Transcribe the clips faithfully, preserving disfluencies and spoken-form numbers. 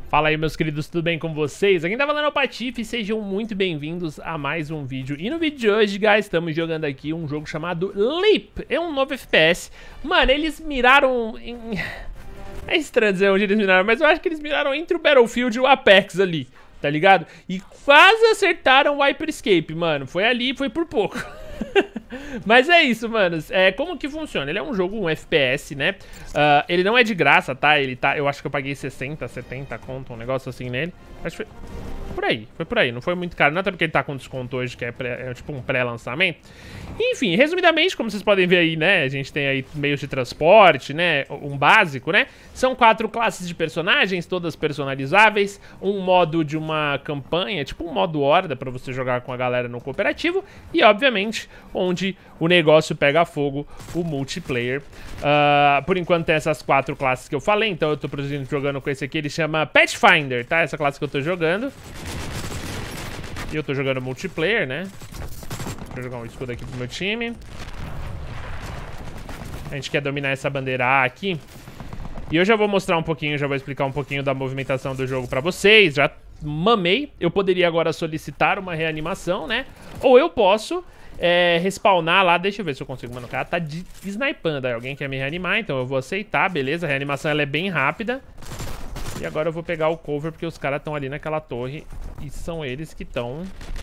Fala aí, meus queridos, tudo bem com vocês? Aqui tá falando é o Patife, sejam muito bem-vindos a mais um vídeo. E no vídeo de hoje, guys, estamos jogando aqui um jogo chamado Leap. É um novo F P S. Mano, eles miraram em... É estranho dizer onde eles miraram, mas eu acho que eles miraram entre o Battlefield e o Apex ali, tá ligado? E quase acertaram o Hyper Escape, mano. Foi ali, foi por pouco. Mas é isso, manos. É, como que funciona? Ele é um jogo, um F P S, né? Uh, ele não é de graça, tá? Ele tá... Eu acho que eu paguei sessenta, setenta conto, um negócio assim nele. Acho que foi por aí, foi por aí. Não foi muito caro, não, até porque ele tá com desconto hoje, que é, pré, é tipo um pré-lançamento. Enfim, resumidamente, como vocês podem ver aí, né? A gente tem aí meios de transporte, né? Um básico, né? São quatro classes de personagens, todas personalizáveis. Um modo de uma campanha, tipo um modo horda pra você jogar com a galera no cooperativo. E, obviamente, onde o negócio pega fogo, o multiplayer. Uh, por enquanto tem essas quatro classes que eu falei, então eu tô, por exemplo, jogando com esse aqui, ele chama Pathfinder, tá? Essa classe que eu tô jogando. E eu tô jogando multiplayer, né? Vou jogar um escudo aqui pro meu time. A gente quer dominar essa bandeira A aqui. E eu já vou mostrar um pouquinho, já vou explicar um pouquinho da movimentação do jogo pra vocês. Já mamei. Eu poderia agora solicitar uma reanimação, né? Ou eu posso é, respawnar lá. Deixa eu ver se eu consigo. Mano, o cara tá de... snipando aí. Alguém quer me reanimar, então eu vou aceitar, beleza? A reanimação ela é bem rápida. E agora eu vou pegar o cover, porque os caras estão ali naquela torre. E são eles que estão...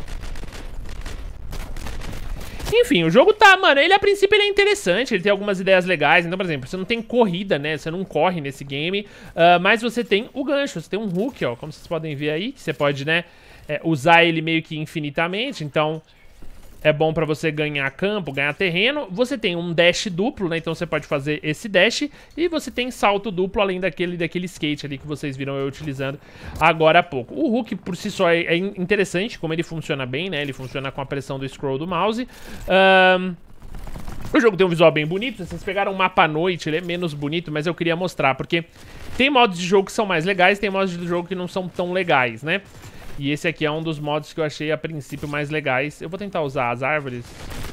Enfim, o jogo tá, mano, ele a princípio ele é interessante, ele tem algumas ideias legais. Então, por exemplo, você não tem corrida, né, você não corre nesse game, uh, mas você tem o gancho, você tem um hook, ó, como vocês podem ver aí, que você pode, né, é, usar ele meio que infinitamente. Então é bom pra você ganhar campo, ganhar terreno. Você tem um dash duplo, né, então você pode fazer esse dash. E você tem salto duplo, além daquele, daquele skate ali que vocês viram eu utilizando agora há pouco. O hook por si só é, é interessante, como ele funciona bem, né, ele funciona com a pressão do scroll do mouse. Um... O jogo tem um visual bem bonito. Vocês pegaram um mapa à noite, ele é menos bonito, mas eu queria mostrar, porque tem modos de jogo que são mais legais, tem modos de jogo que não são tão legais, né? E esse aqui é um dos modos que eu achei a princípio mais legais. Eu vou tentar usar as árvores.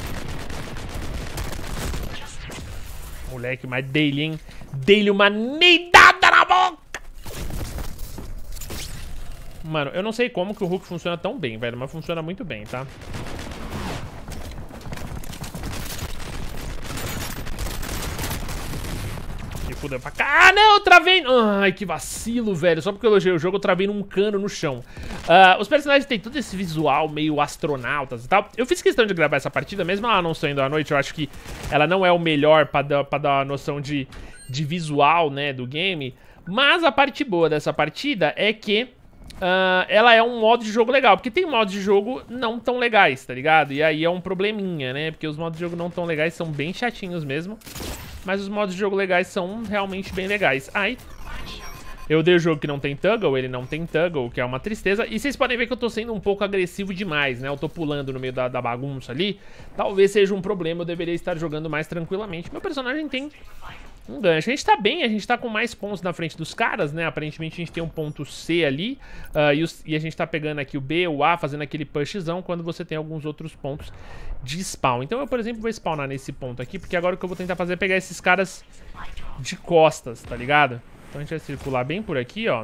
Moleque, mas dei-lhe, hein? Dei-lhe uma neidada na boca! Mano, eu não sei como que o hook funciona tão bem, velho, mas funciona muito bem, tá? Fudeu pra cá. Ah, não, eu travei. Ai, que vacilo, velho. Só porque eu elogiei o jogo, eu travei num cano no chão. Uh, os personagens têm todo esse visual meio astronautas e tal. Eu fiz questão de gravar essa partida, mesmo ela não saindo à noite. Eu acho que ela não é o melhor pra dar, pra dar uma noção de, de visual, né, do game. Mas a parte boa dessa partida é que uh, ela é um modo de jogo legal. Porque tem modos de jogo não tão legais, tá ligado? E aí é um probleminha, né? Porque os modos de jogo não tão legais são bem chatinhos mesmo. Mas os modos de jogo legais são realmente bem legais. Ai, eu dei o jogo que não tem toggle, ele não tem toggle, que é uma tristeza. E vocês podem ver que eu tô sendo um pouco agressivo demais, né? Eu tô pulando no meio da, da bagunça ali. Talvez seja um problema, eu deveria estar jogando mais tranquilamente. Meu personagem tem um gancho. A gente tá bem, a gente tá com mais pontos na frente dos caras, né? Aparentemente a gente tem um ponto C ali. Uh, e, os, e a gente tá pegando aqui o B, o A, fazendo aquele pushzão, quando você tem alguns outros pontos de spawn. Então eu, por exemplo, vou spawnar nesse ponto aqui, porque agora o que eu vou tentar fazer é pegar esses caras de costas, tá ligado? Então a gente vai circular bem por aqui, ó.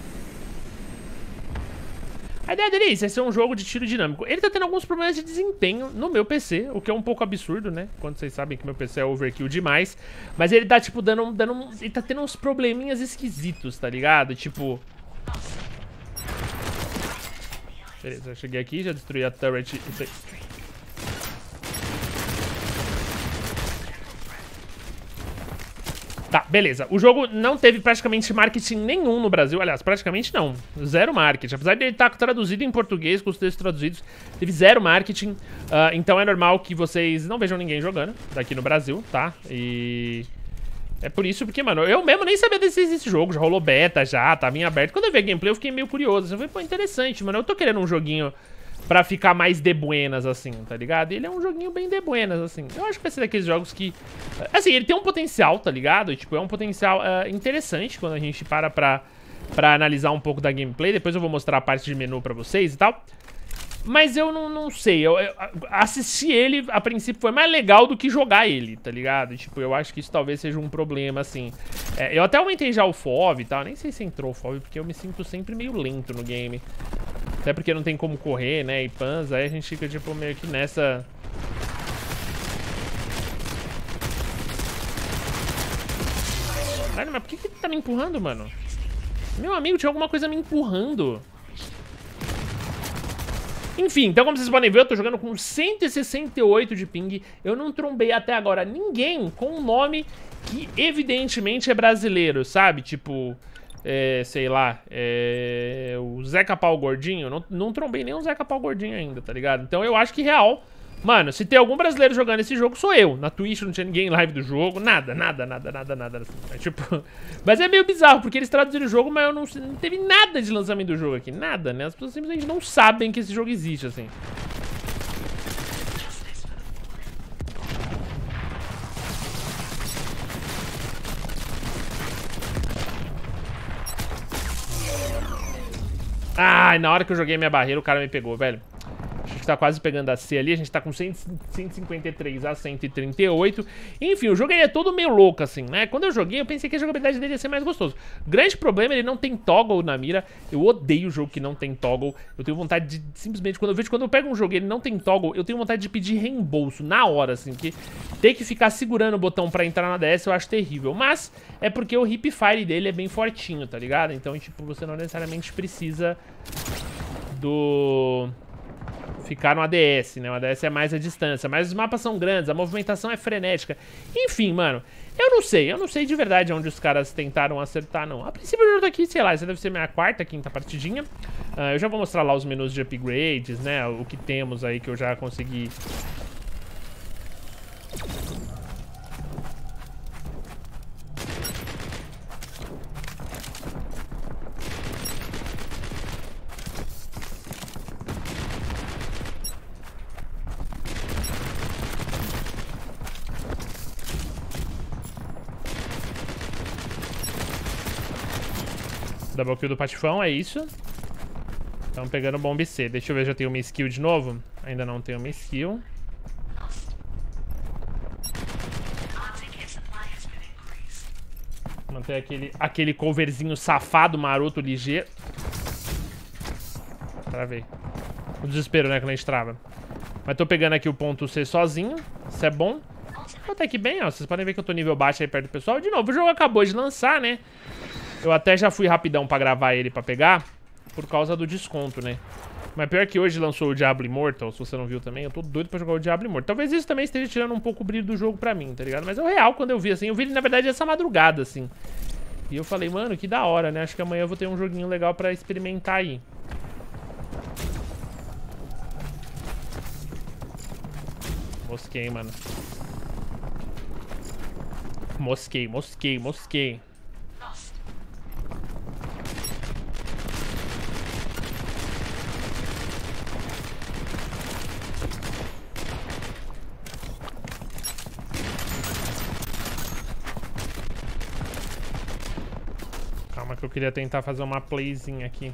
A ideia dele é isso, é ser um jogo de tiro dinâmico. Ele tá tendo alguns problemas de desempenho no meu P C, o que é um pouco absurdo, né? Quando vocês sabem que meu P C é overkill demais. Mas ele tá, tipo, dando, dando... Ele tá tendo uns probleminhas esquisitos, tá ligado? Tipo... Beleza, eu cheguei aqui, já destruí a turret. Tá, beleza. O jogo não teve praticamente marketing nenhum no Brasil. Aliás, praticamente não. Zero marketing. Apesar de ele estar traduzido em português, com os textos traduzidos, teve zero marketing. Uh, então é normal que vocês não vejam ninguém jogando daqui no Brasil, tá? E... é por isso, porque, mano, eu mesmo nem sabia desse, desse jogo. Já rolou beta, já, tava em aberto. Quando eu vi a gameplay, eu fiquei meio curioso. Eu falei, pô, interessante, mano. Eu tô querendo um joguinho pra ficar mais de buenas, assim, tá ligado? E ele é um joguinho bem de buenas, assim. Eu acho que vai ser daqueles jogos que... assim, ele tem um potencial, tá ligado? E, tipo, é um potencial uh, interessante quando a gente para pra, pra analisar um pouco da gameplay. Depois eu vou mostrar a parte de menu pra vocês e tal. Mas eu não, não sei, eu, eu, assistir ele, a princípio, foi mais legal do que jogar ele, tá ligado? Tipo, eu acho que isso talvez seja um problema, assim. É, eu até aumentei já o F O V e tal, nem sei se entrou o F O V, porque eu me sinto sempre meio lento no game. Até porque não tem como correr, né, e Panza, aí a gente fica, tipo, meio que nessa... Caralho, mas por que que ele tá me empurrando, mano? Meu amigo, tinha alguma coisa me empurrando. Enfim, então como vocês podem ver, eu tô jogando com cento e sessenta e oito de ping. Eu não trombei até agora ninguém com um nome que evidentemente é brasileiro, sabe? Tipo, é, sei lá, é, o Zeca Pau Gordinho. Não, não trombei nem o Zeca Pau Gordinho ainda, tá ligado? Então eu acho que real... Mano, se tem algum brasileiro jogando esse jogo, sou eu. Na Twitch não tinha ninguém em live do jogo. Nada, nada, nada, nada, nada. Assim. É, tipo... Mas é meio bizarro, porque eles traduziram o jogo, mas eu não, não teve nada de lançamento do jogo aqui. Nada, né? As pessoas simplesmente não sabem que esse jogo existe, assim. Ai, na hora que eu joguei minha barreira, o cara me pegou, velho. A gente tá quase pegando a C ali, a gente tá com cento e cinquenta e três a cento e trinta e oito. Enfim, o jogo ele é todo meio louco, assim, né? Quando eu joguei, eu pensei que a jogabilidade dele ia ser mais gostoso. O grande problema, ele não tem toggle na mira. Eu odeio o jogo que não tem toggle. Eu tenho vontade de, simplesmente, quando eu vejo, quando eu pego um jogo e ele não tem toggle, eu tenho vontade de pedir reembolso na hora, assim, porque ter que ficar segurando o botão pra entrar na D S eu acho terrível. Mas é porque o hip fire dele é bem fortinho, tá ligado? Então, tipo, você não necessariamente precisa do... ficar no A D S, né? O A D S é mais a distância, mas os mapas são grandes, a movimentação é frenética. Enfim, mano, eu não sei, eu não sei de verdade onde os caras tentaram acertar, não. A princípio eu já tô aqui, sei lá, essa deve ser minha quarta, quinta partidinha. Uh, eu já vou mostrar lá os menus de upgrades, né? O que temos aí que eu já consegui... Double kill do Patifão, é isso. Estamos pegando bomb C. Deixa eu ver se eu tenho uma skill de novo. Ainda não tenho uma skill. Manter aquele, aquele coverzinho safado, maroto, ligeiro. Travei. O desespero, né, quando a gente trava. Mas tô pegando aqui o ponto C sozinho. Isso é bom. Até que bem, ó. Vocês podem ver que eu tô nível baixo aí perto do pessoal. De novo, o jogo acabou de lançar, né? Eu até já fui rapidão pra gravar ele pra pegar, por causa do desconto, né? Mas pior que hoje lançou o Diablo Immortal, se você não viu também, eu tô doido pra jogar o Diablo Immortal. Talvez isso também esteja tirando um pouco o brilho do jogo pra mim, tá ligado? Mas é o real, quando eu vi, assim, eu vi ele, na verdade, essa madrugada, assim. E eu falei, mano, que da hora, né? Acho que amanhã eu vou ter um joguinho legal pra experimentar aí. Mosquei, mano. Mosquei, mosquei, mosquei. Calma que eu queria tentar fazer uma playzinha aqui.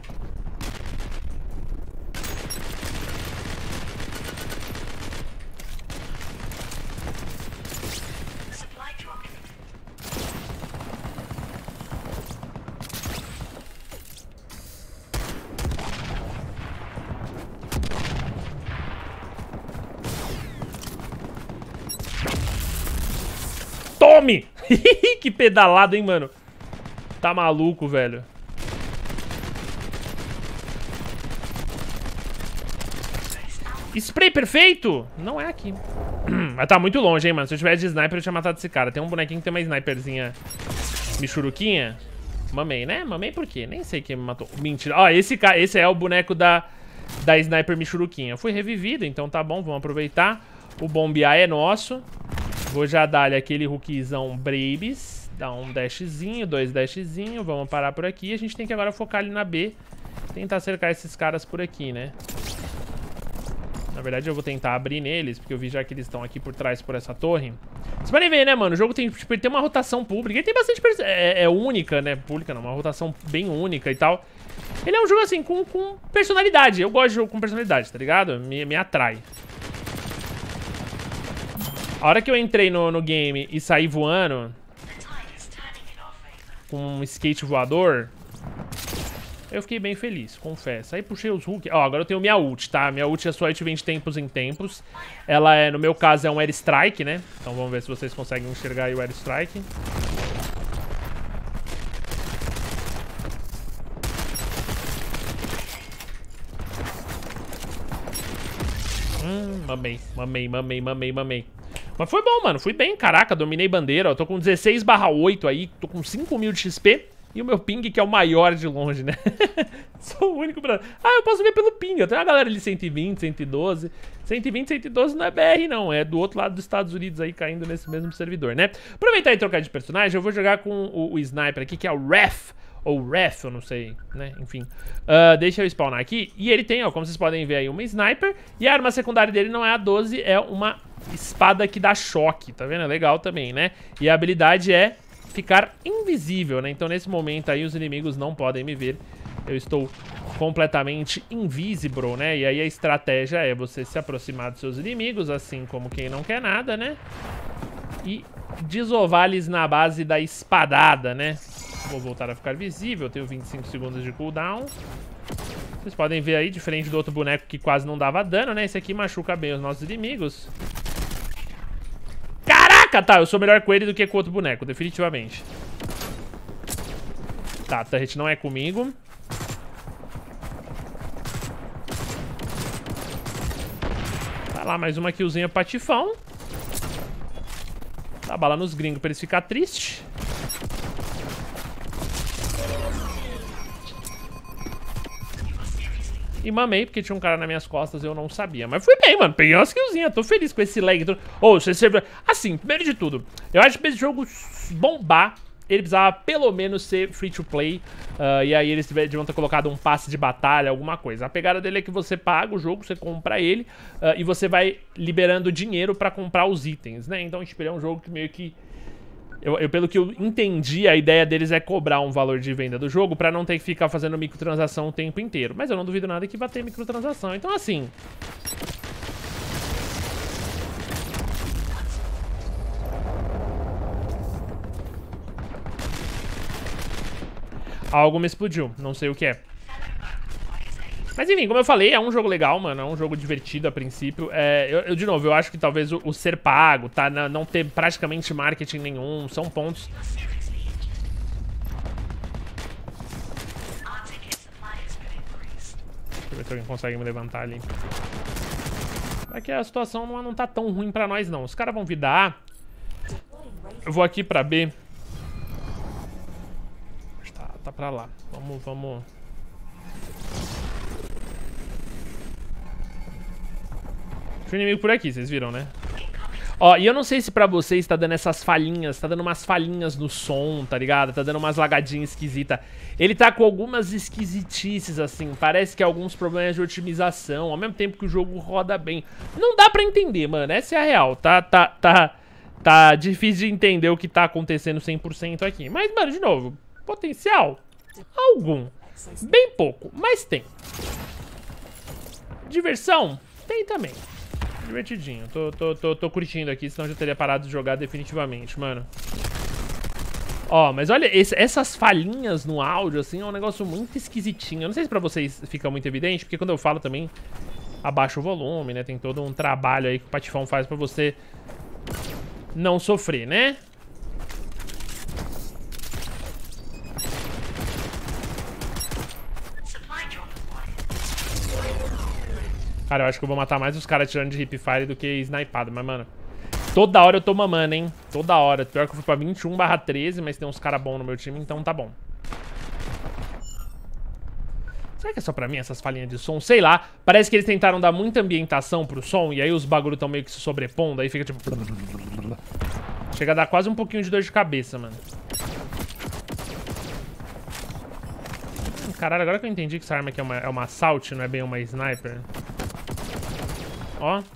Tome! Que pedalada, hein, mano? Tá maluco, velho. Spray perfeito? Não é aqui. Mas tá muito longe, hein, mano. Se eu tivesse de sniper, eu tinha matado esse cara. Tem um bonequinho que tem uma sniperzinha michuruquinha. Mamei, né? Mamei por quê? Nem sei quem me matou. Mentira. Ó, esse, cara, esse é o boneco da, da sniper michuruquinha. Eu fui revivido, então tá bom. Vamos aproveitar. O bombear é nosso. Vou já dar-lhe aquele hookzão Braves. Dá um dashzinho, dois dashzinho. Vamos parar por aqui. A gente tem que agora focar ali na B. Tentar cercar esses caras por aqui, né? Na verdade, eu vou tentar abrir neles, porque eu vi já que eles estão aqui por trás, por essa torre. Vocês podem ver, né, mano? O jogo tem, tipo, ele tem uma rotação pública. Ele tem bastante... É, é única, né? Pública não, uma rotação bem única e tal. Ele é um jogo assim, com, com personalidade. Eu gosto de jogo com personalidade, tá ligado? Me, me atrai. A hora que eu entrei no, no game e saí voando com um skate voador, eu fiquei bem feliz, confesso. Aí puxei os hooks. Ó, agora eu tenho minha ult, tá? Minha ult é só ult vem de tempos em tempos. Ela é, no meu caso, é um Airstrike, né? Então vamos ver se vocês conseguem enxergar aí o Airstrike. Hum, mamei, mamei, mamei, mamei, mamei. Mas foi bom, mano. Fui bem, caraca, dominei bandeira. Eu tô com dezesseis barra oito aí, tô com cinco mil de X P. E o meu ping, que é o maior de longe, né? Sou o único pra... Ah, eu posso ver pelo ping. Eu tenho uma galera de cento e vinte, cento e doze. cento e vinte, cento e doze não é B R, não. É do outro lado dos Estados Unidos aí, caindo nesse mesmo servidor, né? Aproveitar e trocar de personagem, eu vou jogar com o, o Sniper aqui, que é o Ref. Ou Ref, eu não sei, né? Enfim. Uh, deixa eu spawnar aqui. E ele tem, ó, como vocês podem ver aí, uma Sniper. E a arma secundária dele não é a doze, é uma espada que dá choque. Tá vendo? É legal também, né? E a habilidade é ficar invisível, né? Então nesse momento aí os inimigos não podem me ver. Eu estou completamente invisible, né? E aí a estratégia é você se aproximar dos seus inimigos, assim como quem não quer nada, né? E desovar-lhes na base da espadada, né? Vou voltar a ficar visível, eu tenho vinte e cinco segundos de cooldown. Vocês podem ver aí, diferente do outro boneco que quase não dava dano, né? Esse aqui machuca bem os nossos inimigos. Caraca, tá, eu sou melhor com ele do que com o outro boneco, definitivamente. Tá, a turret não é comigo. Tá lá, mais uma killzinha patifão. Dá bala nos gringos pra eles ficarem tristes. E mamei, porque tinha um cara nas minhas costas e eu não sabia. Mas fui bem, mano. Peguei umas killzinhas. Tô feliz com esse lag. Ô, oh, você serve... Assim, primeiro de tudo, eu acho que pra esse jogo bombar, ele precisava pelo menos ser free to play. Uh, e aí eles deviam ter colocado um passe de batalha, alguma coisa. A pegada dele é que você paga o jogo, você compra ele. Uh, e você vai liberando dinheiro pra comprar os itens, né? Então, tipo, ele é um jogo que meio que... Eu, eu, pelo que eu entendi, a ideia deles é cobrar um valor de venda do jogo pra não ter que ficar fazendo microtransação o tempo inteiro. Mas eu não duvido nada que vai ter microtransação. Então, assim... Algo me explodiu. Não sei o que é. Mas enfim, como eu falei, é um jogo legal, mano. É um jogo divertido a princípio. É, eu, eu, de novo, eu acho que talvez o, o ser pago, tá? Não, não ter praticamente marketing nenhum. São pontos. Deixa eu ver se alguém consegue me levantar ali. É que a situação não, não tá tão ruim pra nós, não. Os caras vão vir da A. Eu vou aqui pra B. Tá, tá pra lá. Vamos, vamos... Tinha um inimigo por aqui, vocês viram, né? Ó, e eu não sei se pra vocês tá dando essas falhinhas, tá dando umas falhinhas no som, tá ligado? Tá dando umas lagadinhas esquisitas. Ele tá com algumas esquisitices, assim. Parece que alguns problemas de otimização, ao mesmo tempo que o jogo roda bem. Não dá pra entender, mano. Essa é a real. Tá, tá, tá, tá difícil de entender o que tá acontecendo cem por cento aqui. Mas, mano, de novo, potencial? Algum. Bem pouco, mas tem. Diversão? Tem também. Divertidinho. Tô, tô, tô, tô curtindo aqui, senão eu já teria parado de jogar definitivamente, mano. Ó, mas olha, esse, essas falhinhas no áudio, assim, é um negócio muito esquisitinho. Eu não sei se pra vocês fica muito evidente, porque quando eu falo também, abaixo o volume, né? Tem todo um trabalho aí que o Patifão faz pra você não sofrer, né? Cara, eu acho que eu vou matar mais os caras tirando de hipfire do que snipado, mas, mano... Toda hora eu tô mamando, hein? Toda hora. Pior que eu fui pra vinte e um barra treze, mas tem uns caras bons no meu time, então tá bom. Será que é só pra mim essas falhinhas de som? Sei lá. Parece que eles tentaram dar muita ambientação pro som, e aí os bagulho tão meio que se sobrepondo, aí fica tipo... Chega a dar quase um pouquinho de dor de cabeça, mano. Caralho, agora que eu entendi que essa arma aqui é uma, é uma assault, não é bem uma sniper. Ó.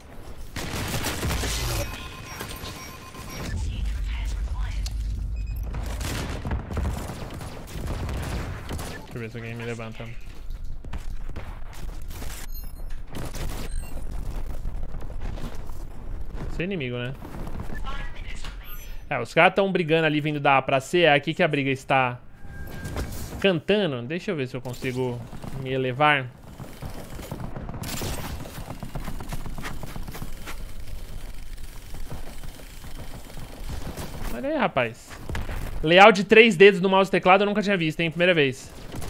Deixa eu ver se alguém me levanta. Esse é inimigo, né? É, os caras estão brigando ali, vindo da A pra C. É aqui que a briga está cantando. Deixa eu ver se eu consigo me elevar. Olha aí, rapaz. Layout de três dedos no mouse e teclado eu nunca tinha visto, hein? Primeira vez.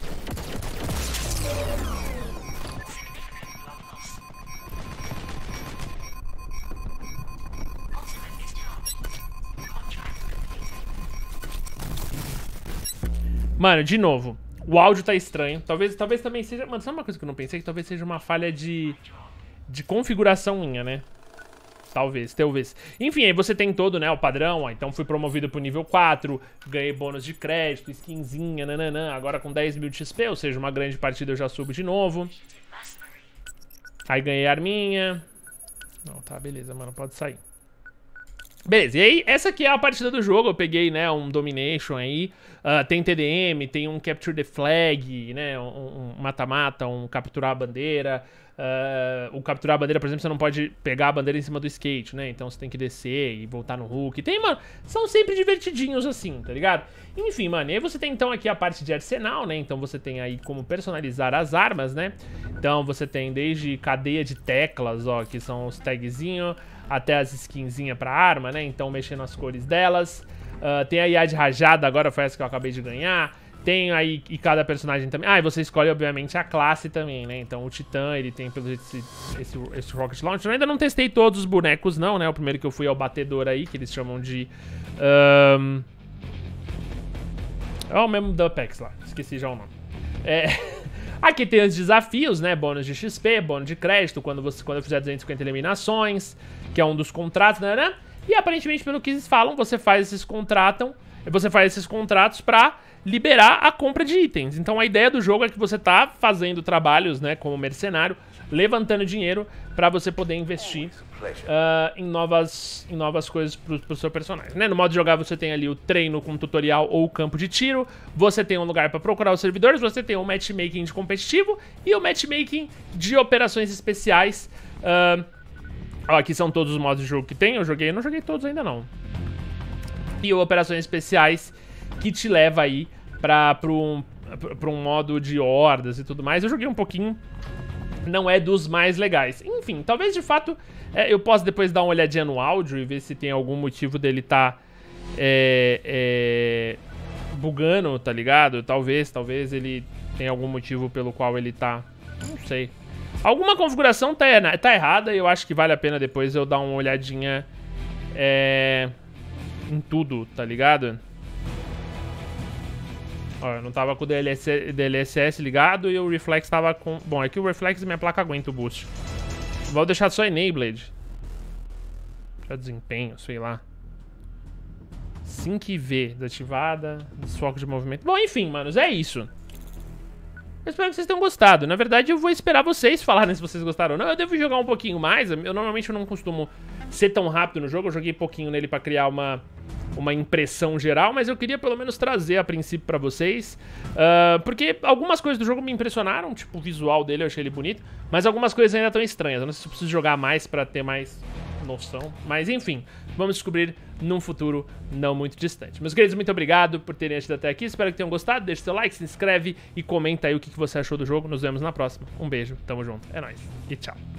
Mano, de novo, o áudio tá estranho. Talvez, talvez também seja... Mano, sabe uma coisa que eu não pensei? Que talvez seja uma falha de, de configuração minha, né? Talvez, talvez. Enfim, aí você tem todo, né, o padrão. Ó, então fui promovido pro nível quatro, ganhei bônus de crédito, skinzinha, nananã. Agora com dez mil de X P, ou seja, uma grande partida eu já subo de novo. Aí ganhei arminha. Não, tá, beleza, mano, pode sair. Beleza, e aí, essa aqui é a partida do jogo. Eu peguei, né, um Domination aí. Uh, tem T D M, tem um Capture the Flag, né, um mata-mata, um, um capturar a bandeira. Uh, o capturar a bandeira, por exemplo, você não pode pegar a bandeira em cima do skate, né? Então você tem que descer e voltar no hook. Tem, mano, são sempre divertidinhos assim, tá ligado? Enfim, mano, e aí você tem então aqui a parte de arsenal, né? Então você tem aí como personalizar as armas, né? Então você tem desde cadeia de teclas, ó, que são os tagzinhos, até as skinzinhas pra arma, né? Então mexendo nas cores delas. Uh, tem a I A de rajada, agora foi essa que eu acabei de ganhar. Tem aí, e cada personagem também... Ah, e você escolhe, obviamente, a classe também, né? Então, o Titã, ele tem, pelo jeito, esse, esse, esse Rocket Launcher. Eu ainda não testei todos os bonecos, não, né? O primeiro que eu fui é o Batedor aí, que eles chamam de... Um... É o mesmo do Apex lá. Esqueci já o nome. É... Aqui tem os desafios, né? Bônus de X P, bônus de crédito, quando, você, quando eu fizer duzentas e cinquenta eliminações, que é um dos contratos, né? E, aparentemente, pelo que eles falam, você faz esses contratam... Você faz esses contratos pra liberar a compra de itens. Então a ideia do jogo é que você tá fazendo trabalhos, né, como mercenário, levantando dinheiro pra você poder investir uh, em, novas, em novas coisas pro, pro seu personagem, né? No modo de jogar você tem ali o treino com tutorial ou campo de tiro, você tem um lugar pra procurar os servidores, você tem o matchmaking de competitivo e o matchmaking de operações especiais. Uh, ó, aqui são todos os modos de jogo que tem, eu joguei, eu não joguei todos ainda não. E operações especiais que te leva aí pra, pra, um, pra um modo de hordas e tudo mais. Eu joguei um pouquinho, não é dos mais legais. Enfim, talvez de fato é, eu possa depois dar uma olhadinha no áudio e ver se tem algum motivo dele tá é, é, bugando, tá ligado? Talvez, talvez ele tenha algum motivo pelo qual ele tá... Não sei. Alguma configuração tá, tá errada e eu acho que vale a pena depois eu dar uma olhadinha... É... em tudo, tá ligado? Ó, eu não tava com o D L S S ligado e o Reflex tava com... Bom, é que o Reflex e minha placa aguenta o boost. Vou deixar só Enabled. Deixa desempenho, sei lá. Sync V, desativada. Desfoque de movimento. Bom, enfim, manos, é isso. Eu espero que vocês tenham gostado. Na verdade, eu vou esperar vocês falarem se vocês gostaram ou não. Eu devo jogar um pouquinho mais. Eu normalmente eu não costumo ser tão rápido no jogo. Eu joguei pouquinho nele pra criar uma, uma impressão geral, mas eu queria pelo menos trazer a princípio pra vocês. Uh, porque algumas coisas do jogo me impressionaram. Tipo, o visual dele eu achei ele bonito. Mas algumas coisas ainda estão estranhas. Eu não sei se eu preciso jogar mais pra ter mais noção. Mas enfim, vamos descobrir num futuro não muito distante. Meus queridos, muito obrigado por terem assistido até aqui. Espero que tenham gostado. Deixa seu like, se inscreve e comenta aí o que você achou do jogo. Nos vemos na próxima. Um beijo, tamo junto. É nóis. E tchau.